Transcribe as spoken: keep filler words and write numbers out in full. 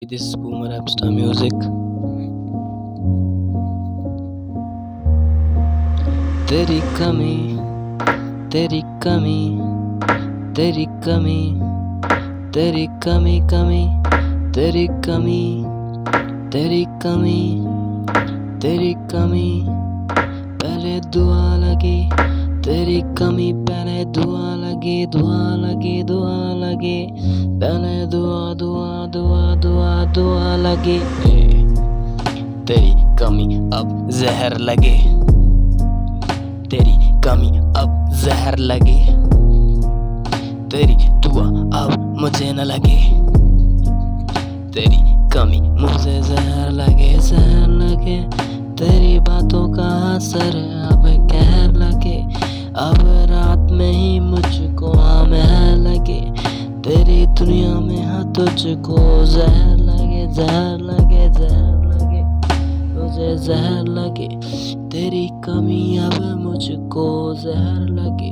This is Boomer Rapstar Music. तेरी कमी तेरी कमी तेरी कमी तेरी कमी कमी तेरी कमी तेरी कमी तेरी कमी पहले दुआ लगी तेरी कमी पहले दुआ लगी दुआ लगी दुआ लगी पहले दुआ दुआ दुआ दुआ दुआ लगी तेरी कमी अब जहर लगे तेरी कमी अब जहर लगे तेरी दुआ अब मुझे न लगे तेरी कमी मुझे जहर लगे जहर लगे तेरी बातों का असर अब कहर लगे अब रात में ही मुझको आमहर लगे तेरी दुनिया में हाँ तुझको जहर लगे जहर लगे जहर लगे मुझे जहर लगे तेरी कमी अब मुझको जहर लगे।